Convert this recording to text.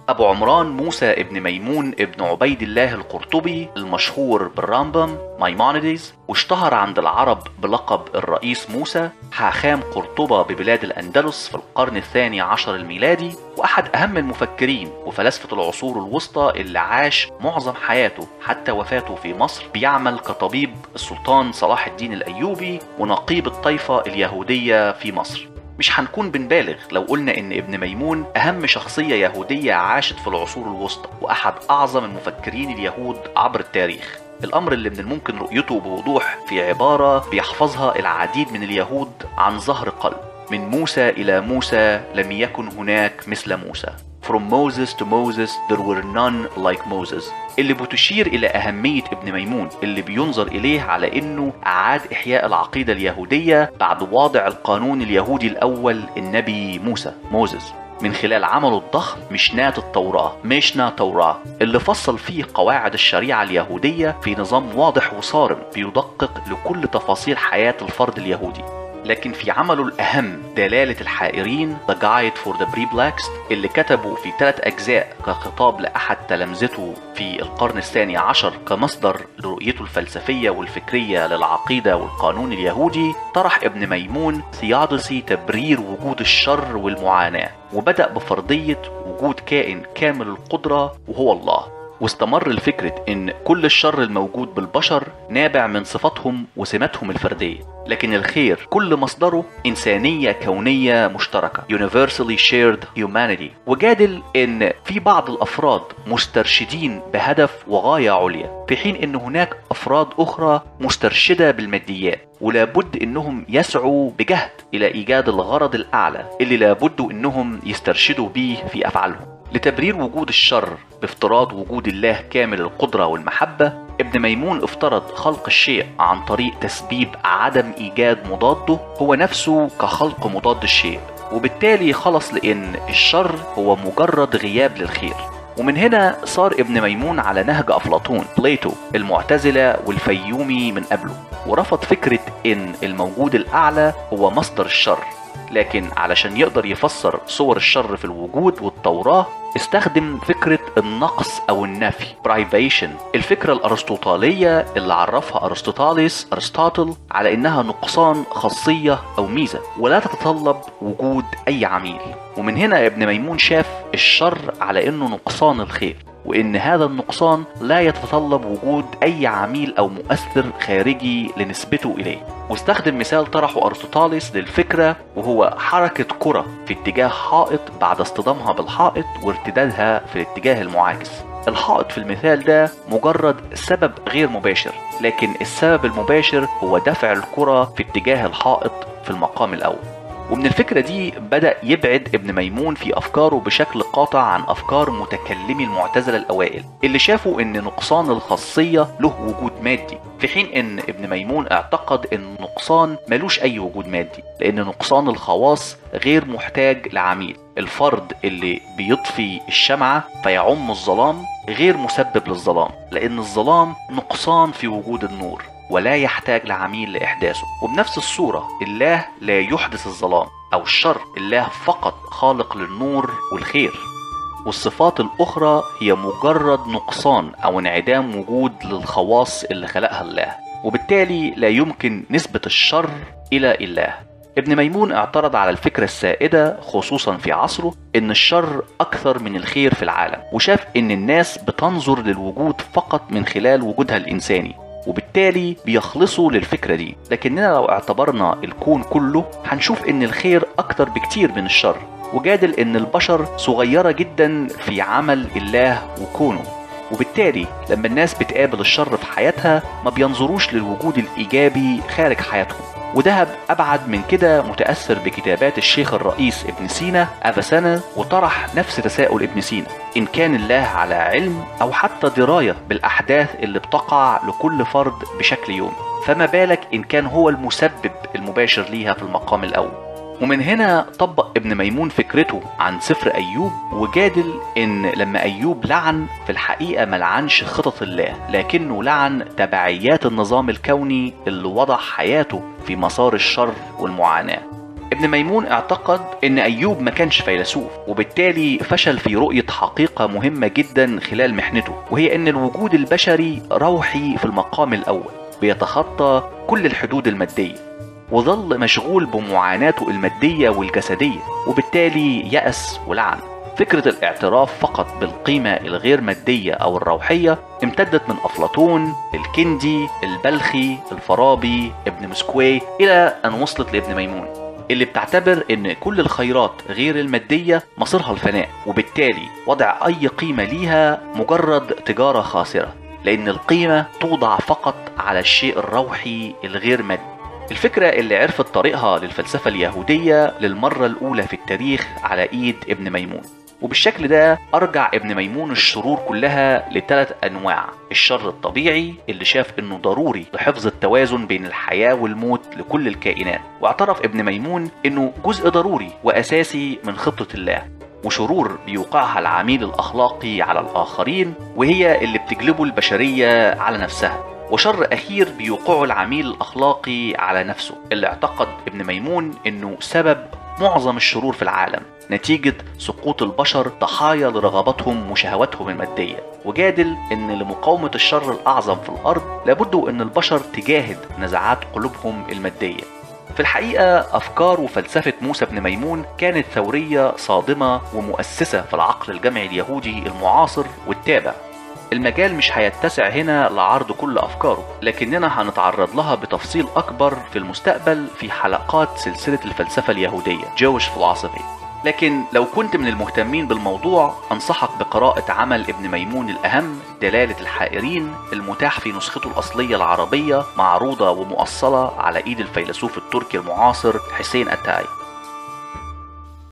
أبو عمران موسى ابن ميمون ابن عبيد الله القرطبي المشهور بالرامبم مايمونيديز، واشتهر عند العرب بلقب الرئيس موسى، حاخام قرطبة ببلاد الأندلس في القرن الثاني عشر الميلادي، وأحد أهم المفكرين وفلاسفة العصور الوسطى اللي عاش معظم حياته حتى وفاته في مصر بيعمل كطبيب السلطان صلاح الدين الأيوبي ونقيب الطائفة اليهودية في مصر. مش هنكون بنبالغ لو قلنا ان ابن ميمون اهم شخصية يهودية عاشت في العصور الوسطى، واحد اعظم المفكرين اليهود عبر التاريخ. الامر اللي من الممكن رؤيته بوضوح في عبارة بيحفظها العديد من اليهود عن ظهر قلب: من موسى الى موسى لم يكن هناك مثل موسى. From Moses to Moses there were none like Moses، اللي بتشير إلى أهمية ابن ميمون اللي بينظر إليه على إنه أعاد إحياء العقيدة اليهودية بعد وضع القانون اليهودي الأول النبي موسى من خلال عمله الضخم مشناة التوراة اللي فصل فيه قواعد الشريعة اليهودية في نظام واضح وصارم بيدقق لكل تفاصيل حياة الفرد اليهودي. لكن في عمله الأهم دلالة الحائرين The Guide for the Perplexed اللي كتبه في 3 أجزاء كخطاب لأحد تلامذته في القرن الثاني عشر كمصدر لرؤيته الفلسفية والفكرية للعقيدة والقانون اليهودي، طرح ابن ميمون ثيودسي تبرير وجود الشر والمعاناة، وبدأ بفرضية وجود كائن كامل القدرة وهو الله، واستمر الفكرة ان كل الشر الموجود بالبشر نابع من صفاتهم وسماتهم الفردية، لكن الخير كل مصدره إنسانية كونية مشتركة universally shared humanity. وجادل ان في بعض الافراد مسترشدين بهدف وغاية عليا، في حين ان هناك افراد اخرى مسترشدة بالماديات، ولابد انهم يسعوا بجهد الى ايجاد الغرض الاعلى اللي لابد انهم يسترشدوا به في افعالهم. لتبرير وجود الشر بافتراض وجود الله كامل القدرة والمحبة، ابن ميمون افترض خلق الشيء عن طريق تسبيب عدم إيجاد مضاده هو نفسه كخلق مضاد الشيء، وبالتالي خلص لأن الشر هو مجرد غياب للخير. ومن هنا صار ابن ميمون على نهج أفلاطون بليتو المعتزلة والفيومي من قبله، ورفض فكرة إن الموجود الأعلى هو مصدر الشر، لكن علشان يقدر يفسر صور الشر في الوجود والتوراة استخدم فكرة النقص أو النفي privation، الفكرة الأرسطوطالية اللي عرفها أرسطاطل على إنها نقصان خاصية أو ميزة ولا تتطلب وجود أي عميل. ومن هنا ابن ميمون شاف الشر على إنه نقصان الخير، وإن هذا النقصان لا يتطلب وجود أي عميل أو مؤثر خارجي لنسبته إليه. واستخدم مثال طرحه أرسطاطاليس للفكرة، وهو حركة كرة في اتجاه حائط بعد اصطدامها بالحائط وارتدادها في الاتجاه المعاكس. الحائط في المثال ده مجرد سبب غير مباشر، لكن السبب المباشر هو دفع الكرة في اتجاه الحائط في المقام الأول. ومن الفكرة دي بدأ يبعد ابن ميمون في أفكاره بشكل قاطع عن أفكار متكلمي المعتزلة الأوائل اللي شافوا إن نقصان الخاصية له وجود مادي، في حين إن ابن ميمون اعتقد إن النقصان ملوش أي وجود مادي، لأن نقصان الخواص غير محتاج لعميل. الفرد اللي بيطفي الشمعة فيعم الظلام غير مسبب للظلام، لأن الظلام نقصان في وجود النور ولا يحتاج لعميل لإحداثه. وبنفس الصورة الله لا يحدث الظلام أو الشر، الله فقط خالق للنور والخير، والصفات الأخرى هي مجرد نقصان أو انعدام وجود للخواص اللي خلقها الله، وبالتالي لا يمكن نسبة الشر إلى الله. ابن ميمون اعترض على الفكرة السائدة خصوصا في عصره إن الشر أكثر من الخير في العالم، وشاف إن الناس بتنظر للوجود فقط من خلال وجودها الإنساني، وبالتالي بيخلصوا للفكرة دي. لكننا لو اعتبرنا الكون كله هنشوف ان الخير اكتر بكتير من الشر، وجادل ان البشر صغيرة جدا في عمل الله وكونه، وبالتالي لما الناس بتقابل الشر في حياتها ما بينظروش للوجود الايجابي خارج حياتهم. وذهب أبعد من كده متأثر بكتابات الشيخ الرئيس ابن سينا أفسنة، وطرح نفس تساؤل ابن سينا: إن كان الله على علم أو حتى دراية بالأحداث اللي بتقع لكل فرد بشكل يومي، فما بالك إن كان هو المسبب المباشر ليها في المقام الأول. ومن هنا طبق ابن ميمون فكرته عن سفر أيوب، وجادل إن لما أيوب لعن في الحقيقة ما لعنش خطط الله، لكنه لعن تبعيات النظام الكوني اللي وضع حياته في مسار الشر والمعاناة. ابن ميمون اعتقد ان ايوب ما كانش فيلسوف، وبالتالي فشل في رؤية حقيقة مهمة جدا خلال محنته، وهي ان الوجود البشري روحي في المقام الاول بيتخطى كل الحدود المادية، وظل مشغول بمعاناته المادية والجسدية، وبالتالي يأس ولعن. فكرة الاعتراف فقط بالقيمة الغير مادية أو الروحية امتدت من أفلاطون، الكندي، البلخي، الفارابي، ابن مسكوي، إلى أن وصلت لابن ميمون، اللي بتعتبر ان كل الخيرات غير المادية مصيرها الفناء، وبالتالي وضع اي قيمة ليها مجرد تجارة خاسرة، لان القيمة توضع فقط على الشيء الروحي الغير مادي. الفكرة اللي عرفت طريقها للفلسفة اليهودية للمرة الاولى في التاريخ على ايد ابن ميمون، وبالشكل ده أرجع ابن ميمون الشرور كلها لثلاث أنواع: الشر الطبيعي اللي شاف إنه ضروري لحفظ التوازن بين الحياة والموت لكل الكائنات، واعترف ابن ميمون إنه جزء ضروري وأساسي من خطة الله، وشرور بيوقعها العميل الأخلاقي على الآخرين وهي اللي بتجلبه البشرية على نفسها، وشر أخير بيوقعه العميل الأخلاقي على نفسه، اللي اعتقد ابن ميمون إنه سبب معظم الشرور في العالم نتيجة سقوط البشر ضحايا لرغباتهم وشهواتهم المادية، وجادل ان لمقاومة الشر الأعظم في الأرض لابد ان البشر تجاهد نزعات قلوبهم المادية. في الحقيقة أفكار وفلسفة موسى بن ميمون كانت ثورية صادمة ومؤسسة في العقل الجمعي اليهودي المعاصر والتابع. المجال مش هيتسع هنا لعرض كل أفكاره، لكننا هنتعرض لها بتفصيل أكبر في المستقبل في حلقات سلسلة الفلسفة اليهودية Jewish Philosophy. لكن لو كنت من المهتمين بالموضوع أنصحك بقراءة عمل ابن ميمون الأهم دلالة الحائرين، المتاح في نسخته الأصلية العربية معروضة ومؤصلة على إيد الفيلسوف التركي المعاصر حسين أتاي.